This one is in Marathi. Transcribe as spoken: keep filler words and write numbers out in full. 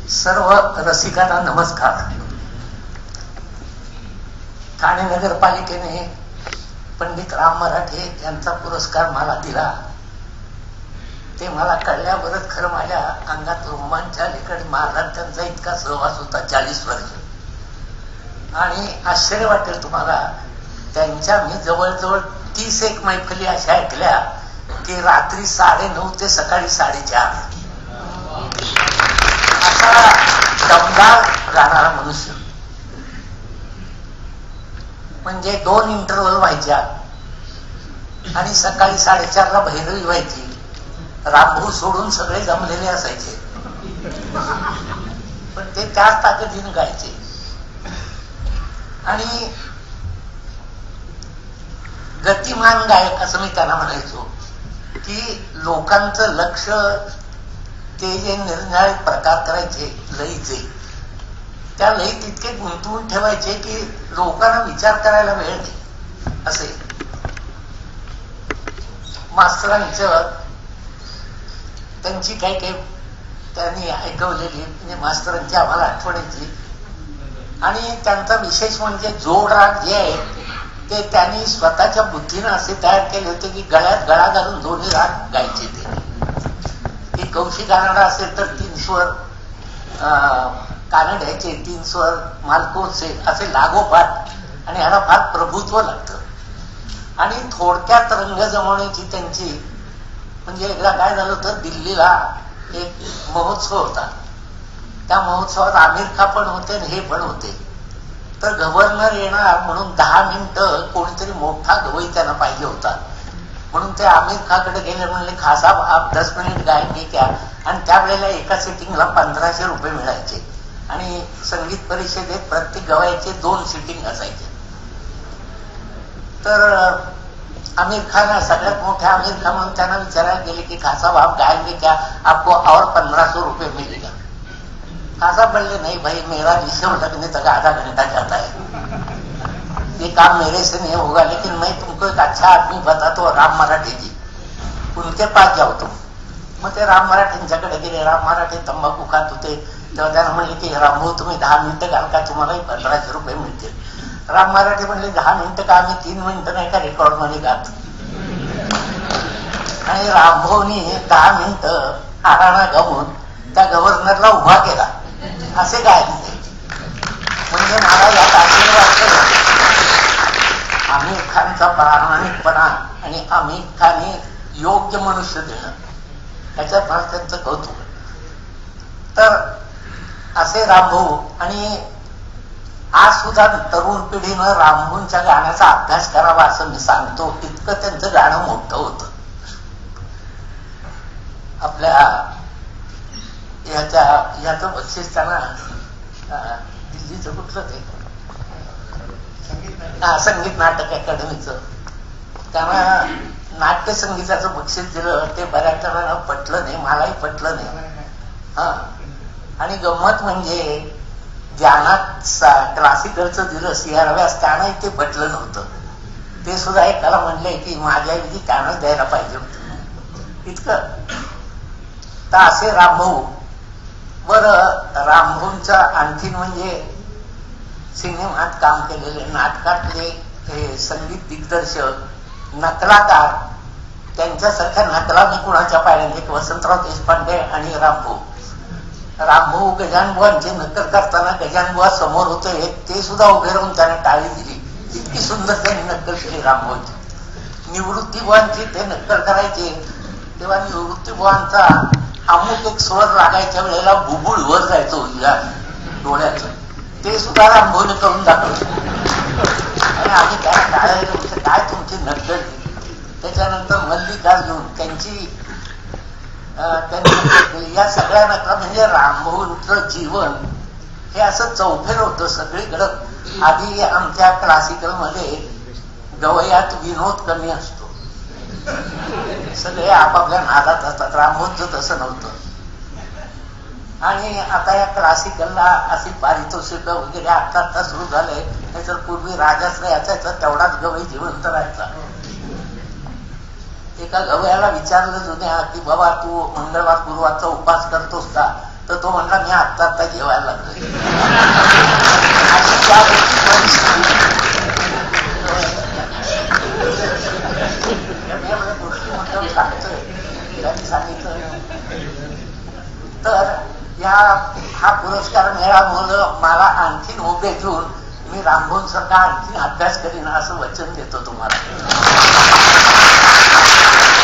सर्व रसिकांना नमस्कार. ठाणे नगरपालिकेने पंडित राम मराठे यांचा पुरस्कार मला दिला ते मला कळल्यावरच खरं माझ्या अंगात रोमांच आले. महाराज त्यांचा इतका सहवास होता चाळीस वर्ष. आणि आश्चर्य वाटेल तुम्हाला, त्यांच्या मी जवळजवळ तीस एक मैफिली अशा ऐकल्या की रात्री साडे नऊ ते सकाळी साडेचार असा दमदार गाणारा मनुष्य. म्हणजे दोन इंटरव्हल व्हायच्या आणि सकाळी साडेचारला भैरवी व्हायची. रामभाऊ सोडून सगळे जमलेले असायचे, पण ते त्याच ताकदीने गायचे. आणि गतिमान गायक असं मी त्यांना म्हणायचो की लोकांचं लक्ष ते जे निरनिराळे प्रकार करायचे लयीचे, त्या लयीत इतके गुंतवून ठेवायचे की लोकांना विचार करायला वेळ नाही. असे मास्तरांचं त्यांची काही काही त्यांनी ऐकवलेली म्हणजे मास्तरांची आम्हाला आठवण येते. आणि त्यांचा विशेष म्हणजे जोड राग जे आहे ते त्यांनी स्वतःच्या बुद्धीनं असे तयार केले होते की गळ्यात गळा घालून दोन्ही राग गायचे. ते की कौशिक कानडा असेल तर तीन स्वर कानड्याचे, तीन स्वर मालकोचे असे लागोपाठ, आणि ह्याला फार प्रभुत्व लागतं. आणि थोडक्यात रंग जमवण्याची त्यांची म्हणजे एकदा काय झालं होतं, दिल्लीला एक महोत्सव होता. त्या महोत्सवात आमिर खान पण होते आणि हे पण होते. तर गव्हर्नर येणार म्हणून दहा मिनिटं कोणीतरी मोठा गवई त्यांना पाहिजे होता. म्हणून ते आमिर खानकडे गेले, म्हणले खा साहब आप दस मिनिट गायेंगे क्या. आणि त्यावेळेला एका सिटिंगला पंधराशे रुपये मिळायचे. आणि संगीत परिषदेत प्रत्येक गवयाचे दोन सिटिंग असायचे. तर आमिर खान सगळ्यात मोठे आमिर खान म्हणून त्यांना विचारायला गेले की खा साहब आप गाएंगे क्या, आपको और पंद्रह सौ रुपये मिलेगा. खासा बोले नहीं भाई, मेरा ऋषभ लगने तक आधा घंटा जाता है, ये काम मेरे से नहीं होगा, लेकिन मैं तुमको एक अच्छा आदमी बताता हूँ, राम मराठे जी, उनके पास जाओ तुम. मग ते राम मराठेंच्याकडे गेले. राम मराठे तंबाखू खात होते. तेव्हा त्यांना म्हणले की रामभाऊ तुम्ही दहा मिनिटं घाल का, तुम्हालाही पंधराशे रुपये मिळतील. राम मराठे म्हणले दहा मिनिटं का, आम्ही तीन मिनिटं नाही का रेकॉर्ड मध्ये गात. आणि रामभाऊनी दहा मिनिटं आराणा गाऊन त्या गव्हर्नरला उभा केला. असे काय म्हणजे मला यात आशीर्वाद केला आमिर खानचा प्रामाणिकपणा आणि आमिर खानने योग्य मनुष्य देणं, त्याच्यात मला त्यांचं कौतुक. तर असे रामभाऊ. आणि आज सुद्धा तरुण पिढीनं रामभाऊंच्या गाण्याचा अभ्यास करावा असं मी सांगतो. इतकं त्यांचं गाणं मोठं होतं. आपल्या याच्या याचं बक्षीस त्यांना दिल्लीचं कुठलं ते हा संगीत नाटक अकादमीचं त्यांना नाट्य संगीताचं बक्षीस दिलं. ते बऱ्याच जणांना पटलं नाही, मलाही पटलं नाही. हा आणि गंमत म्हणजे ज्ञानात क्लासिकलचं दिलं सिआर व्यास, त्यांनाही ते पटलं नव्हतं. ते सुद्धा एकाला म्हणले की माझ्या विधी त्यानंच द्यायला पाहिजे होतं. इतकं. तर असे रामभाऊ. वर रामभाऊंचा आणखीन म्हणजे सिनेमात काम केलेले, नाटकातले हे संगीत दिग्दर्शक, नकलाकार, त्यांच्यासारख्या नकला मी कुणाच्या पाहिल्या. एक वसंतराव देशपांडे आणि रामभाऊ. रामभाऊ गजानबुवांचे नक्कल करताना गजानबुवा समोर होते, ते सुद्धा उभे राहून त्याने टाळी दिली. इतकी सुंदर त्यांनी नक्कल केली रामभाऊची. निवृत्तीबुवांची ते नक्कल करायचे तेव्हा निवृत्तीबुवांचा अमुक एक स्वर लागायच्या वेळेला बुबुळ वर जायचो या डोळ्याचं, ते सुद्धा रामभाऊने करून दाखवलं. आणि आम्ही त्याला टाळायला काय तुमची नक्कल. त्याच्यानंतर मल्लिकार्जुन त्यांची त्यांनी या सगळ्या नकला. म्हणजे रामभाऊंचं जीवन हे असं चौफेर होतं सगळीकडं. आधी आमच्या क्लासिकल मध्ये गवयात विनोद कमी असतो, सगळे आपापल्या नादात असतात. रामभाऊंचं तसं नव्हतं. आणि आता या क्लासिकलला अशी पारितोषिक वगैरे आता आता सुरू झालंय. नाहीतर पूर्वी राजाश्रय याचा तेवढाच गवई जिवंत राहायचा. एका गवयाला विचारलं जुन्या की बाबा तू मंगळवार गुरुवारचा उपास करतोस का. तर तो म्हणला मी आत्ता आत्ता जेवायला लागलोय. अशी त्या गोष्टी परिस्थिती गोष्टी म्हणतो सांगतोय त्यांनी सांगितलं. तर या हा पुरस्कार मिळाल्यामुळं मला आणखीन उभे घेऊन मी रामभाऊ सारखा आणखीन अभ्यास करीन असं वचन देतो तुम्हाला.